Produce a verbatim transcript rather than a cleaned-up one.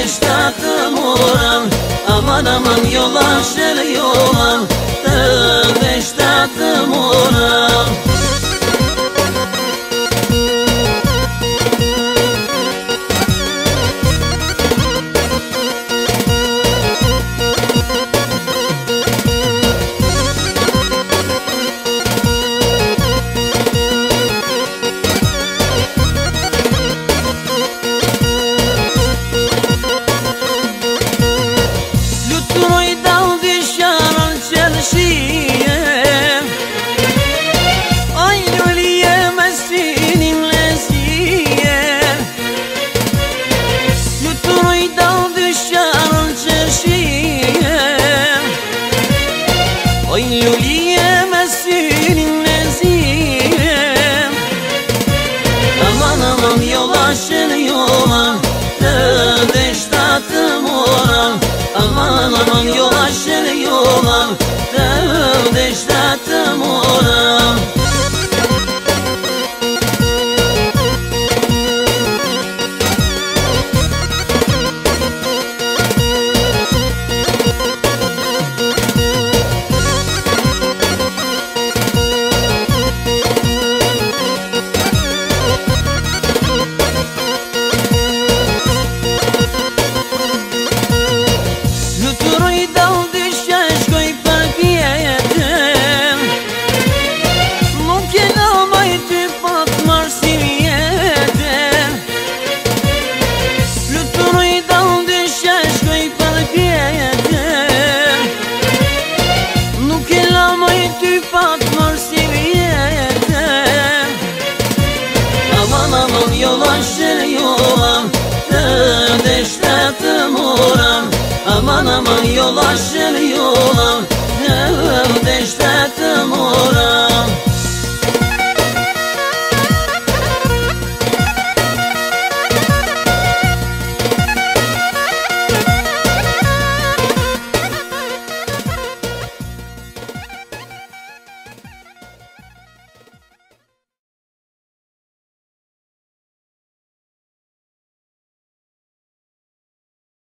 deșteată moram. Aman, aman, yol aşır yola, deșteată moram. Oy Lüliye mesinin neziye, aman aman yol aşır yola, deşteată moram. Aman aman yol aşır yola, deşteată moram. Yol aşır yola, deşteată moram. Aman aman yol aşır yola, deşteată moram.